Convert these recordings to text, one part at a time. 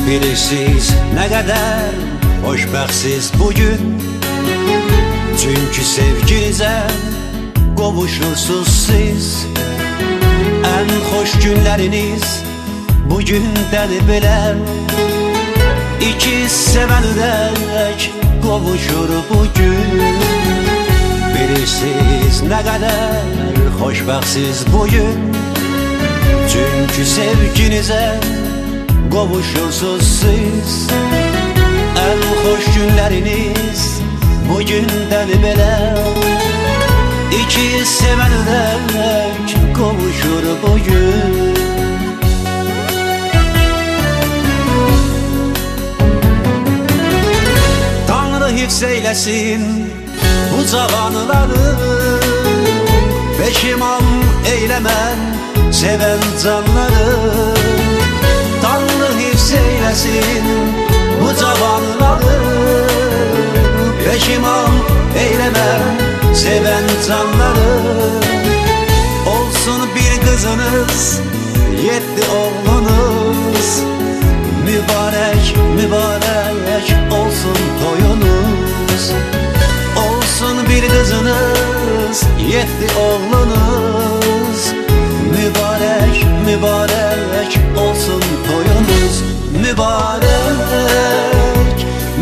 Bilirsiniz ne kadar xoşbəxtsiz bugün, çünkü sevginize qovuşursunuz siz. En xoş günleriniz bugünden belə, İki sevən ürək qovuşur bugün. Bilirsiniz ne kadar xoşbəxtsiz bugün, çünkü sevginize qovuşursunuz siz. En xoş günleriniz bugünden belə, İki sevən ürək qovuşur bugün. Tanrı hifz eylesin bu cavanları, peşiman eylemən seven canları. Tanrı hifz eylesin bu cavanları, peşiman eylemən seven canları. Olsun bir kızınız, 7 oğlunuz, mübarek mübarek olsun toyunuz. Olsun bir kızınız, 7 oğlunuz, mübarek mübarek olsun toyunuz. Mübarek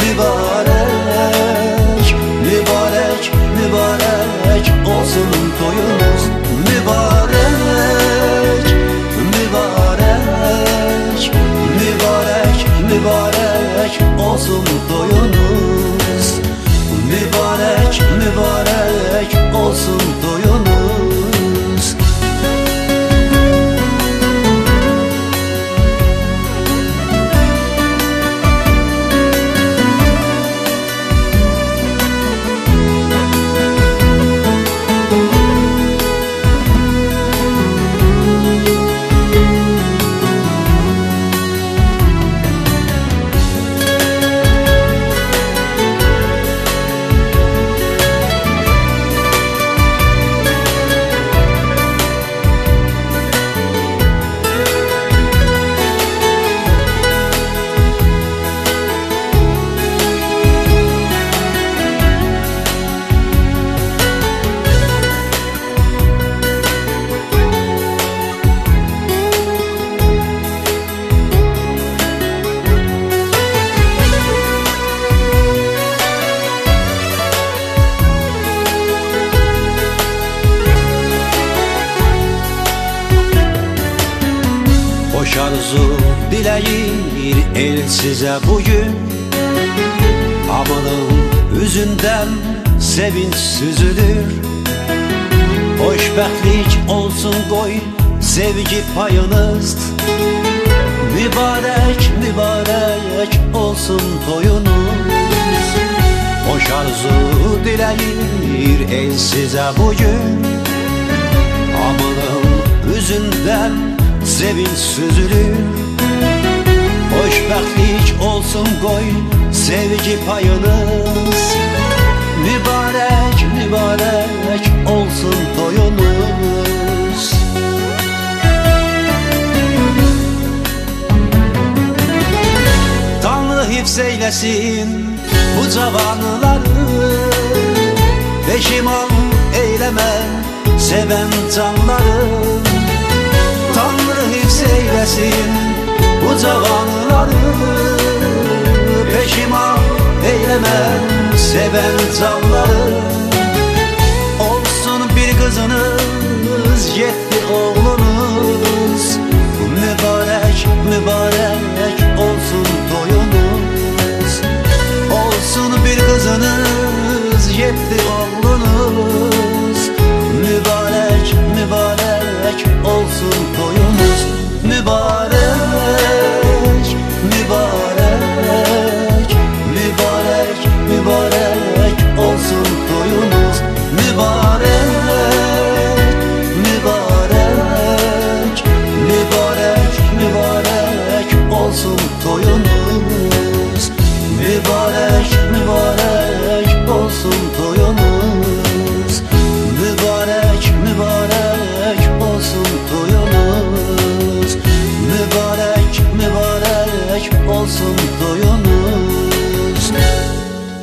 mübarek mübarek mübarek olsun toyunuz. Mübarek mübarek mübarek mübarek olsun toyunuz. Mübarek mübarek olsun toyunuz. Hoş arzu dileyir el size bugün, hamının yüzünden sevinç süzülür. Hoşbəxtlik olsun koy sevgi payınız, mübarek mübarek olsun toyunuz. Hoş arzu dileyir el size bugün, hamının yüzünden sevinç süzülür. Hoşbəxtlik olsun koy sevgi payınız, mübarek mübarek olsun toyunuz. Tanrı hifz eylesin bu cavanları, peşiman eylemən seven canları. Tanrı hifz eylesin bu cavanları, peşiman eylemən seven canları. Olsun bir kızınız, 7 oğlunuz, mübarek mübarek olsun toyunuz. Olsun bir kızınız, 7 oğlunuz, mübarek mübarek olsun toyunuz. Mübarek mübarek mübarek mübarek olsun toyunuz. Mübarek mübarek mübarek mübarek olsun toyunuz. Mübarek mübarek olsun toyunuz.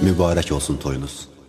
mübarək olsun toyunuz.